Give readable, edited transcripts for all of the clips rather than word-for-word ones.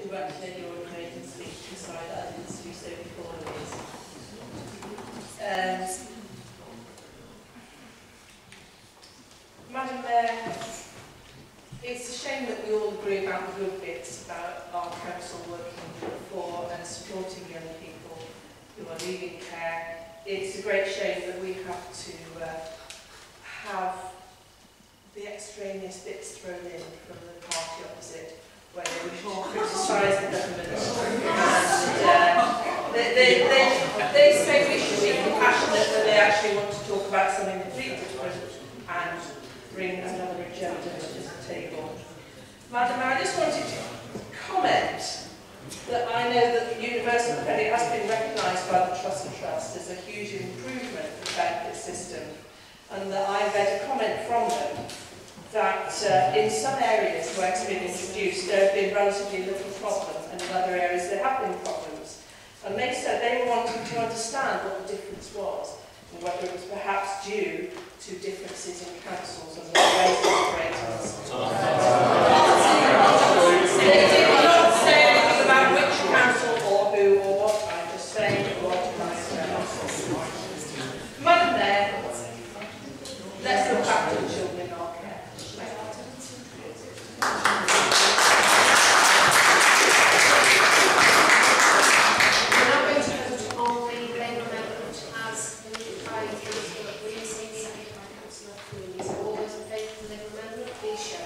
congratulate your amazing speech. Sorry that I didn't do so before these. Madam Mayor, it's a shame that we all agree about the good bits about our council working for and supporting young people who are leaving care. It's a great shame that we have to have the extraneous bits thrown in from the party opposite, where they wish to criticise the government. And they say we should be compassionate, but they actually want to talk about something completely different and bring another agenda to the table. Madam Mayor, I just wanted to comment that I know that universal credit has been recognised by the Trust as a huge improvement for the benefit system, and that I read a comment from them that in some areas where it's been introduced there have been relatively little problem, and in other areas there have been problems. And they said they were wanting to understand what the difference was, and whether it was perhaps due to differences in councils and the ways of operating. They did not say anything about which council or who or what. I'm just saying what I said. Madam Mayor, let's look after the children in our care. We're now going to vote on the Labour amendment as moved by Councillor Wallasey, seconded by Councillor Ferry. So all those in favour of the Labour amendment, please show.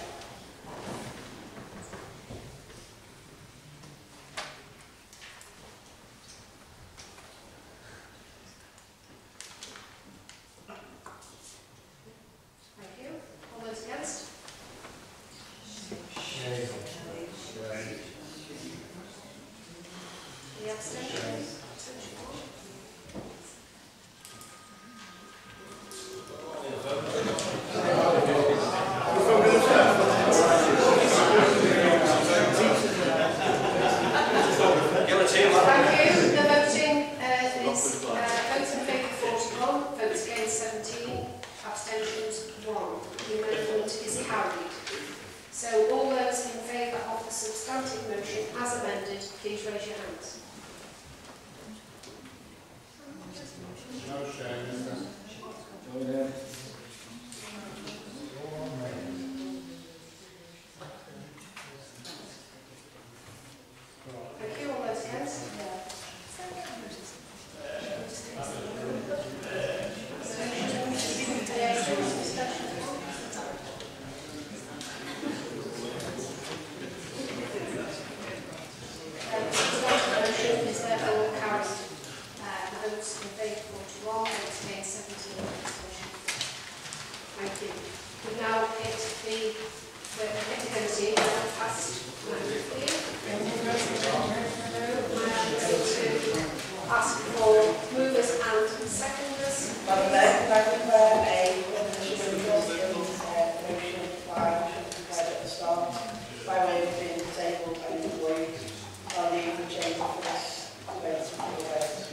Thank you. All those against? Any abstentions? Thank you. The voting is votes in favour 41, votes against 17, abstentions 1. The amendment is carried. So all those in favour of the substantive motion as amended, please raise your hands. Thank you. All those against? Is therefore carried. The votes in favour 41, votes against 17. Thank you. We now hit the committee passed. I am going to ask for movers and seconders. Madam Mayor, can I prepare a motion by at the start, by way of being disabled and employed? I'll leave the chamber for this debate.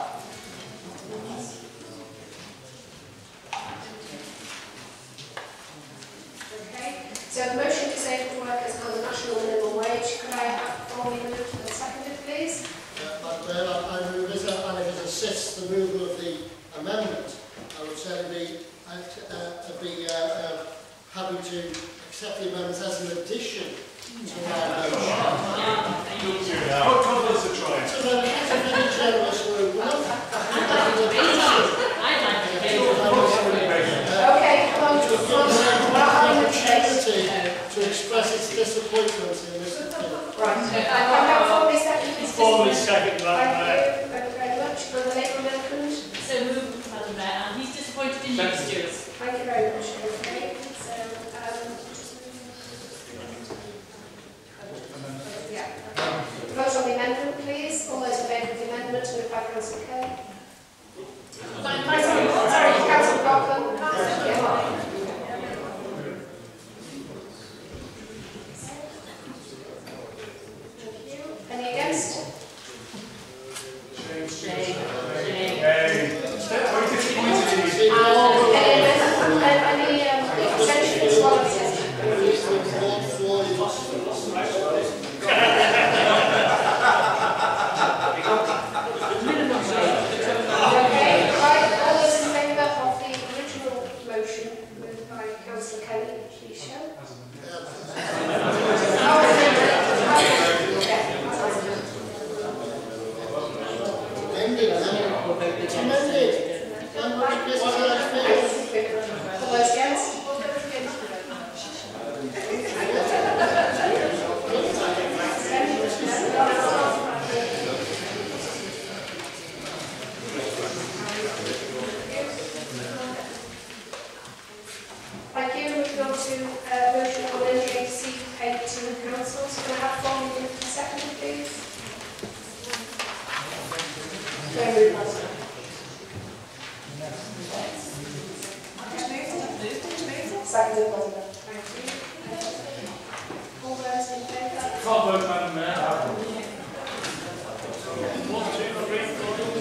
Okay, so the motion disabled workers and the national minimum wage. Could I have formally moved and seconded, please? I move it, and if it assists the removal of the amendment, I would certainly be happy to accept the amendment as an addition to our motion. What colours are trying? So then, it's a very generous move. Okay, come on. To express its disappointment in this opinion. Right, I have formally seconded this. Formally second, Madam Mayor. Thank you very much for the Labour amendment. So moved, Madam Mayor, and he's disappointed in you, Stuart. Thank you very much. Okay, so yeah. Vote on the amendment, please. All those in favour of the amendment, moved by Councillor Kerr. Sorry, Councillor Coughlin. Yeah. Any against? Shame. Any abstentions? Madam Mayor. 1, 2, 3,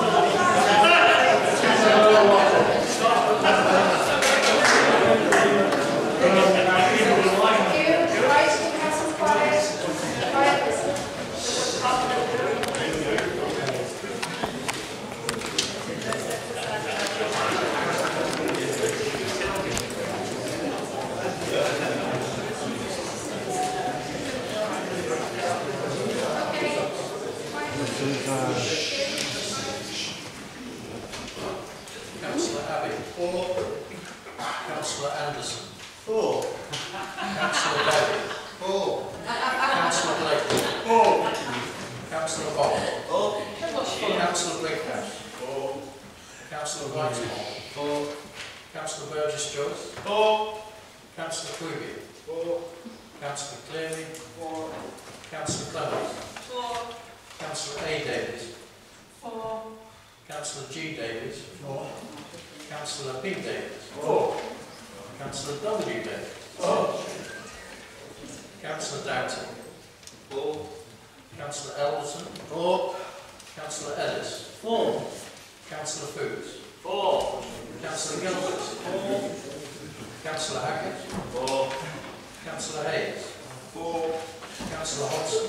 Councillor Abbey. 4. Councillor Anderson. 4. Councillor Daly. 4. Councillor Blake. 4. Councillor Bob. 4. Councillor Brighton. 4. Councillor Whitehall. 4. Councillor Burgess Joyce. 4. Councillor Queeby. 4. Councillor Cleary. 4. Councillor Clements. 4. Councillor A Davies. 4. Councillor G Davies. 4. Councillor P Davies. 4. Councillor W Davies. 4. Councillor Doughty. 4. Councillor Elderson. 4. Councillor Ellis. 4. Councillor Foods. 4. Councillor Gilbert. 4. Councillor Hackett. 4. Councillor Hayes. 4. Councillor Hodgson.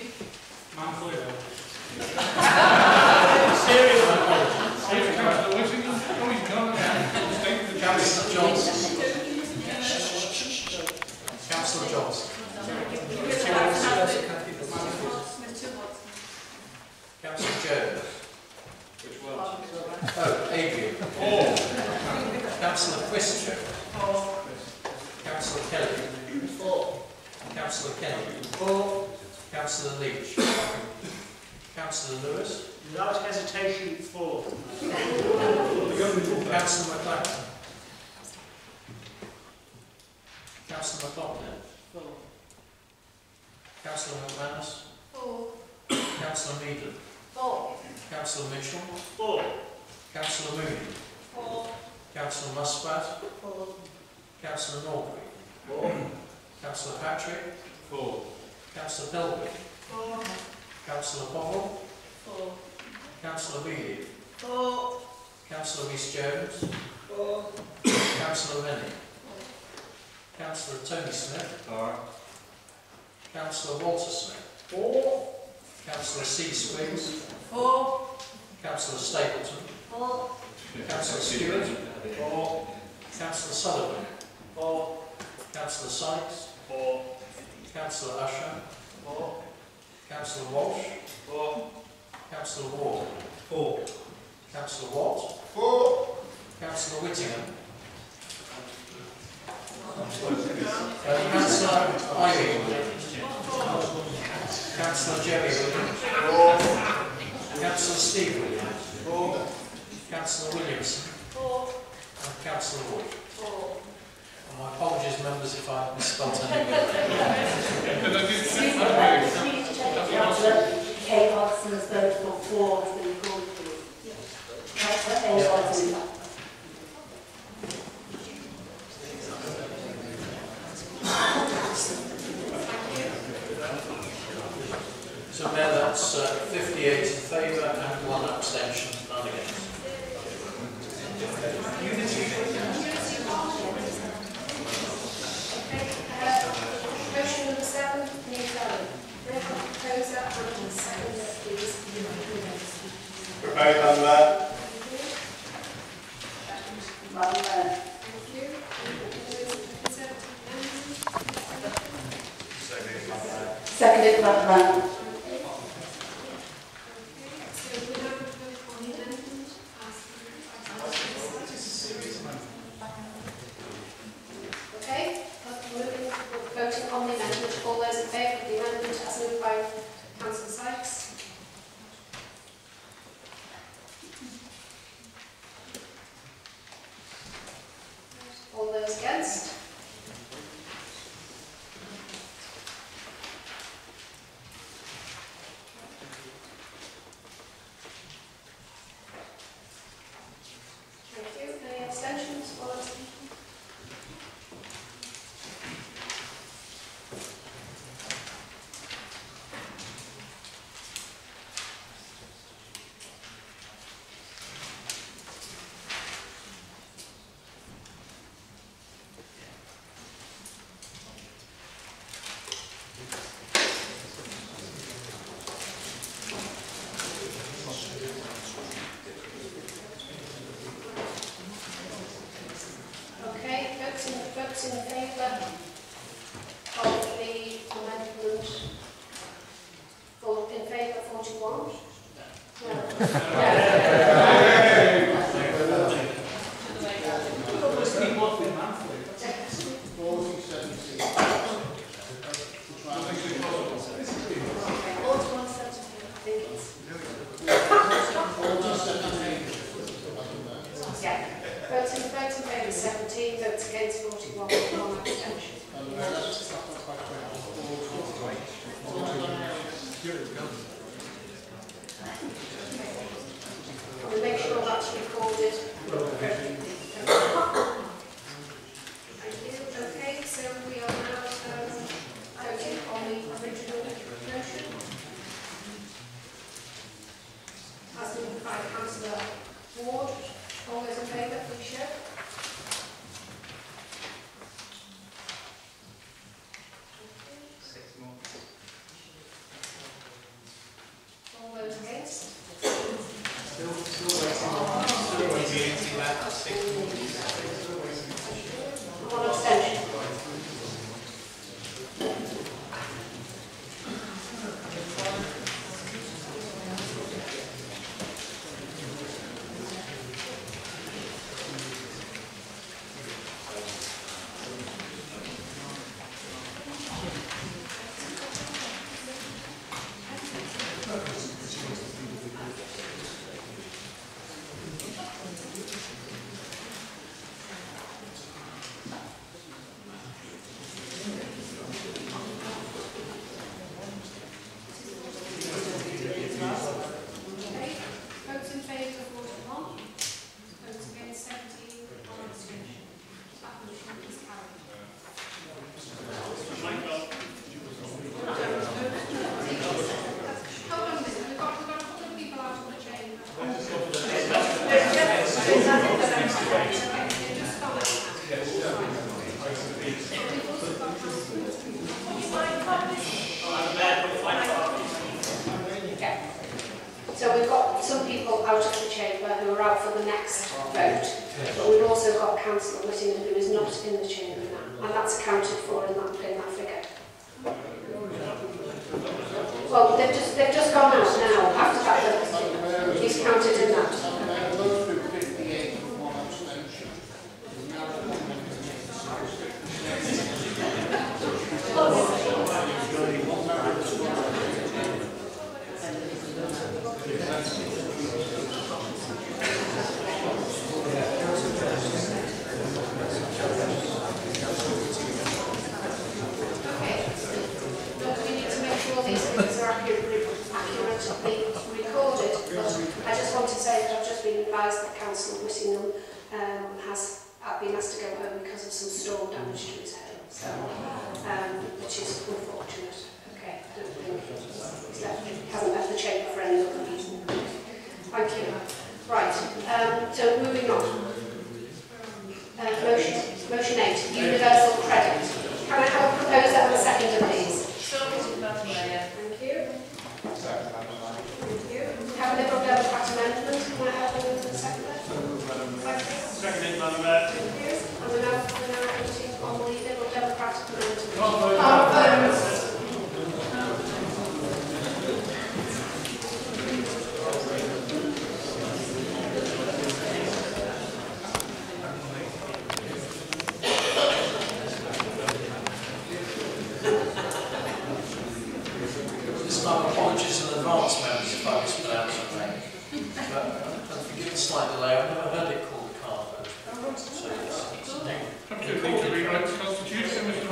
Councillor Johnson. Councillor Johnson. Councillor Jones. Which one? Oh, Adrian. 4. Councillor Christian. 4. Councillor Kelly. 4. Councillor Kennedy. 4. Councillor Leach. Councillor Lewis. Without hesitation, 4. Councillor McLaughlin. Councillor McLaughlin. 4. Councillor McManus. 4. Councillor Meaden. 4. Councillor Mitchell. 4. Councillor Mooney. 4. Councillor Muspratt. 4. Councillor Norbury. 4. Councillor Patrick. 4. Councillor Pilgrim. 4. Councillor Povell. 4. Councillor Reilly. 4. Councillor Rhys-Jones. 4. Councillor Rennie. Councillor Tony Smith. 4. Councillor Walter Smith. 4. Councillor C. Spriggs. 4. Councillor Stapleton. 4. Councillor Stewart. 4. Councillor Sullivan. 4. Councillor Sykes. 4. Councillor Usher. 4. Councillor Walsh. 4. Councillor Ward. 4. Councillor Watt. 4. Councillor Whittingham. Councillor Irene Williams. Councillor Jerry Williams. 4. Councillor Steve Williams. 4. Councillor Williamson. 4. And Councillor Wood. 4. And my apologies, members, if I misspelled anything. Kate Hodgson's vote for 4 has been recorded, please. Councillor A. Hodgson. So Mayor, that's 58 in favour and 1 abstention, none against. Motion number 7, Neil Allen. Proposer and seconder, please. Proposed, Madam Mayor. Madam Mayor. Thank you. Seconded, Madam Mayor. So we now vote on the amendment okay, voting on the amendment. All those in favour of the amendment as moved by Councillor Sykes? All those against? Thank you. Any abstentions? Wallasey? Votes in favour 17, votes against 41, one abstention. We'll make sure that's recorded. Thank you. Okay, so we are now voting on the original motion. As moved by Councillor Ward. All those in favour, please show. All those against? One abstention. So we've got some people out of the chamber who are out for the next vote, but we've also got Councillor Whittingham who is not in the chamber now, and that's accounted for in that figure. Well, they've just gone out now. After that, he's counted in that. Councillor Whittingham has been asked to go home because of some storm damage to his home, so, which is unfortunate. Okay, I don't think he hasn't left the chamber for any other reason. Thank you. Right, so moving on. Motion 8, universal credit. Can I have a proposer and a seconder, please? Thank you. Thank you. Have a Liberal Democrat amendment. Can I have a seconder? Seconded, Madam Mayor. Thank you. And we're now voting on the Liberal Democrat amendment. Apologies in advance, members, if I mispronounce your name. But forgive the slight delay, I've never heard it called cargo. So it's new. Thank you very much, Constitution, Mr.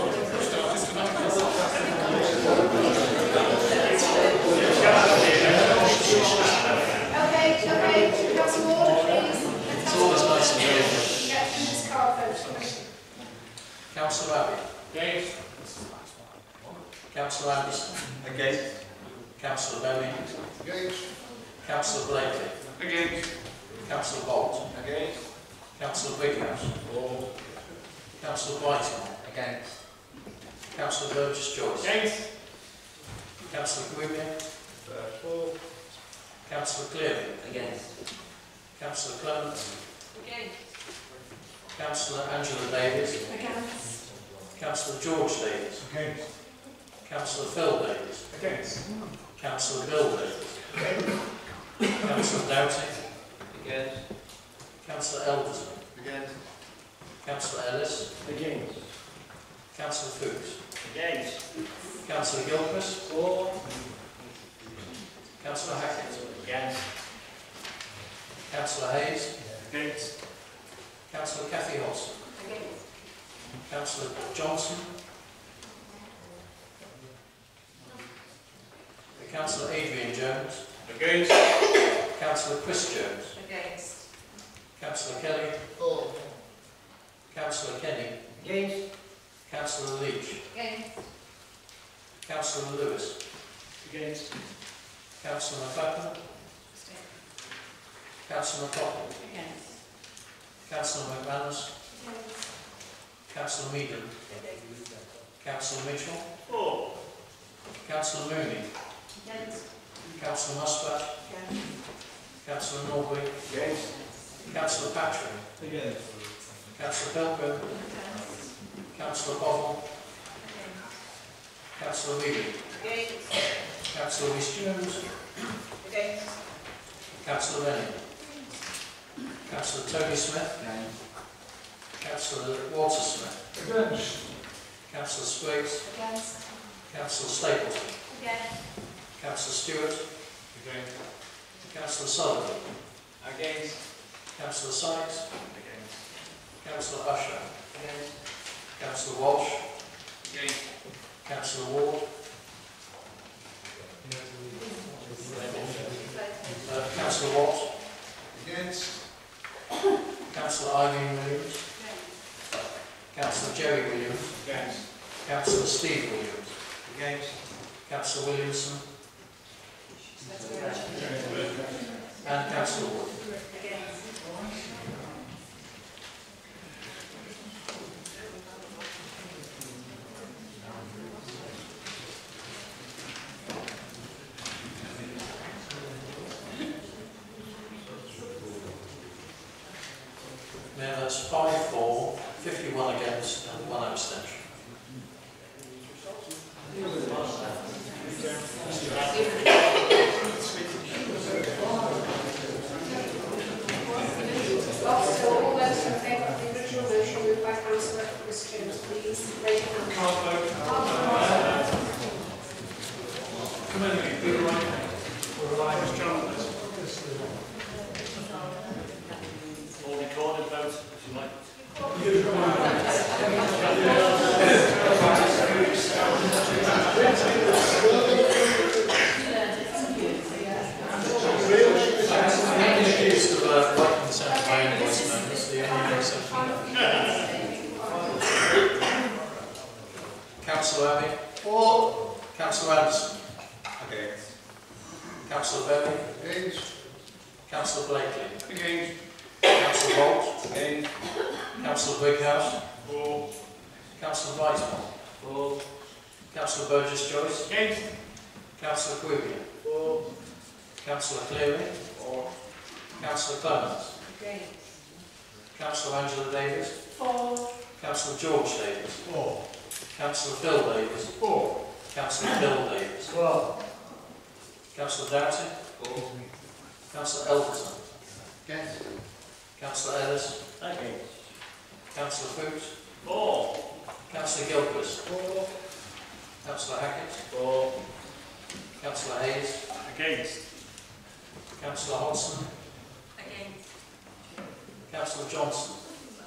Okay, Councillor Ward, please. It's always nice to hear you. Get through this card vote. Councillor Abbey. Against. Councillor Anderson. Against. Councillor Bowman. Against. Councillor Blakely. Against. Councillor Bolt. Against. Councillor Bighouse. For. Councillor Whiting. Against. Councillor Burgess Joyce. Against. Councillor Guimier. For. Councillor Cleary. Against. Councillor Clement. Against. Councillor Angela Davies. Against. Councillor George Davies. Against. Councillor Phil Davies. Against. Councillor Bill Davies. Councillor Doughty. Against. Councillor Elderson. Against. Councillor Ellis. Against. Councillor Fuchs. Against. Councillor Gilchrist. For. Councillor Hackett. Against. Councillor Hayes. Against. Councillor Cathy Hodson. Against. Councillor Johnson. Councillor Adrian Jones. Against. Councillor Chris Jones. Against. Councillor Kelly. For. Councillor Kenny. Against. Councillor Leach. Against. Councillor Lewis. Against. Councillor McLaughlin. Councillor McLaughlin. Against. Councillor McManus. Councillor Meaden. Councillor Mitchell. For. Councillor Mooney. Against. Councillor Muspratt. Councillor Norbury. Against. Councillor Patrick. Against. Councillor Pelko. Councillor Bovell. Councillor Reilly. Against. Councillor Rhys-Jones. Against. Councillor Rennie. Councillor Tony Smith. Councillor Walter Smith. Against. Councillor Spriggs. Against. Councillor Stapleton. Against. Councillor Stewart. Against. Councillor Sullivan. Against. Councillor Sykes. Against. Councillor Usher. Against. Councillor Walsh. Against. Councillor Ward. Councillor Watt. Against. Councillor Eileen Williams. Councillor Jerry Williams. Against. Councillor Steve Williams. Against. Councillor Williamson. And Councillor Wood. Now that's 5 for, 51 against and 1 abstention. So all those in favour of the original motion moved by Councillor Rhys-Jones, please raise your hand. Come on, we're relying on John. All recorded votes, if you like. Introduced the right consent of my invoice members, the only exception. Councillor Abbey. For. Councillor Anderson. Against. Councillor Berry. Against. Councillor Blakely. Against. Councillor Holt. Against. Councillor Brighouse. For. Councillor Weisman. For. Councillor Burgess Joyce. Against. Councillor Quillian. For. Councillor Cleary. For. Councillor Clements. Against. Councillor Angela Davis. For. Councillor George Davis. For. Councillor Phil Davis. For. Councillor Bill Davis. For. Councillor Doughty. For. Councillor Elderson. Against. Councillor Ellis. Against. Councillor Fuchs. For. Councillor Gilchrist. For. Councillor Hackett. For. Councillor Hayes. Against. Councillor Hodson. Against. Councillor Johnson.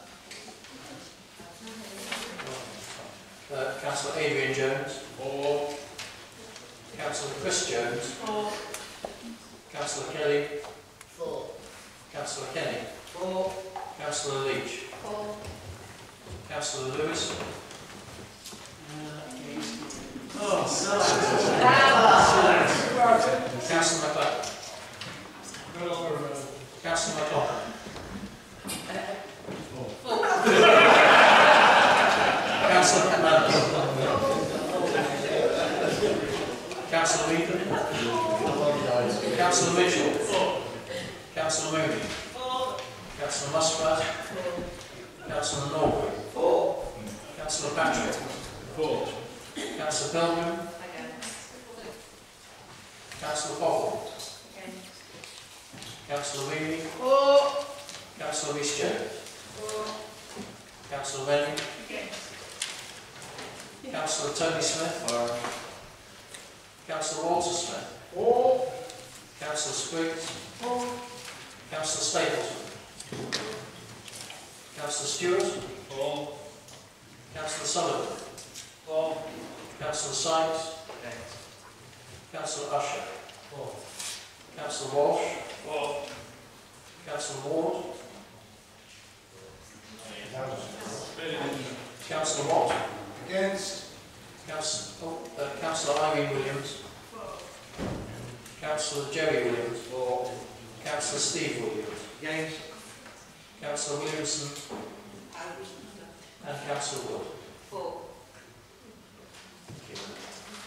Councillor Adrian Jones. For. Councillor Chris Jones. For. Councillor Kelly. For. Councillor Kenny. For. Councillor Leach. For. Councillor Lewis. Councillor McLaughlin. Councillor McLaughlin. Councillor McManus. Councillor Meaden. Councillor Mitchell. Councillor Mooney. Councillor Muspratt. Councillor Norbury. Councillor Patrick. Councillor Pilgrim. Councillor Bovell. Councillor Weary. For. Councillor Rhys-Jones. For. Councillor Rennie. Against. Councillor Tony Smith. Councillor Walter Smith. For. Councillor Spriggs. For. Councillor Stapleton. Councillor Stewart. For. Councillor Sullivan. For. Councillor Sykes. Councillor Usher. For. Councillor Walsh. For. Councillor Ward. Councillor Watt. Against. Councillor Irene Williams. Councillor Jerry Williams. For. Councillor Steve Williams. Against. Councillor Williamson. And Councillor Wood. For. Thank you.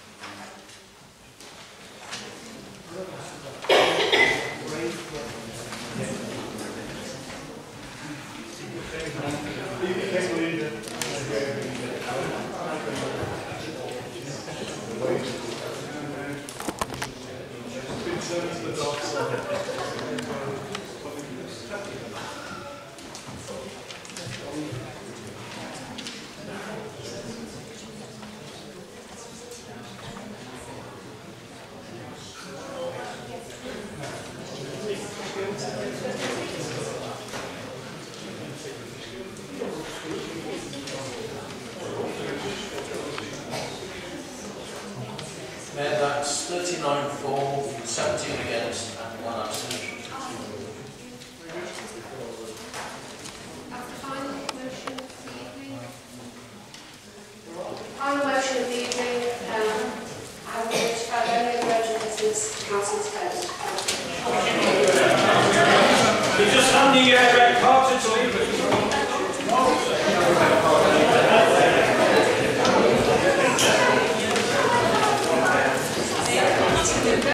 Mayor, that's 39 for, 17 against and 1 abstention. That's the final motion of the evening. Final motion of the evening. I will notify any other urgent business to council's vote. You just hand the red card